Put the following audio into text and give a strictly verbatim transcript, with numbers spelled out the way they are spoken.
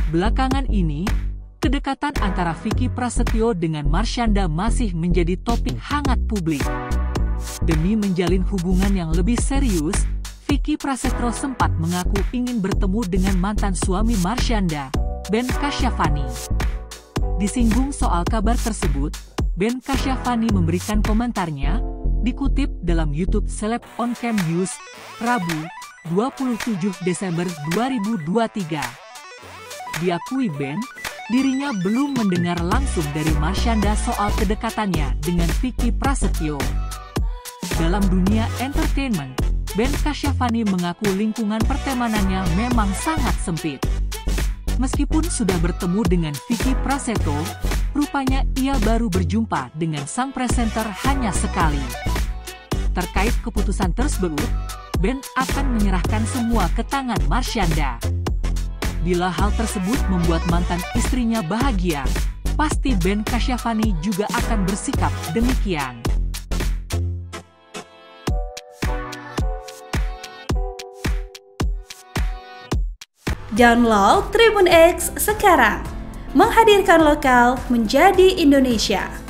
Belakangan ini, kedekatan antara Vicky Prasetyo dengan Marshanda masih menjadi topik hangat publik. Demi menjalin hubungan yang lebih serius, Vicky Prasetyo sempat mengaku ingin bertemu dengan mantan suami Marshanda, Ben Kasyafani. Disinggung soal kabar tersebut, Ben Kasyafani memberikan komentarnya, dikutip dalam YouTube Celeb On Cam News, Rabu, dua puluh tujuh Desember dua ribu dua puluh tiga. Diakui Ben, dirinya belum mendengar langsung dari Marshanda soal kedekatannya dengan Vicky Prasetyo. Dalam dunia entertainment, Ben Kasyafani mengaku lingkungan pertemanannya memang sangat sempit. Meskipun sudah bertemu dengan Vicky Prasetyo, rupanya ia baru berjumpa dengan sang presenter hanya sekali. Terkait keputusan tersebut, Ben akan menyerahkan semua ke tangan Marshanda. Bila hal tersebut membuat mantan istrinya bahagia, pasti Ben Kasyafani juga akan bersikap demikian. Download Tribun X sekarang, menghadirkan lokal menjadi Indonesia.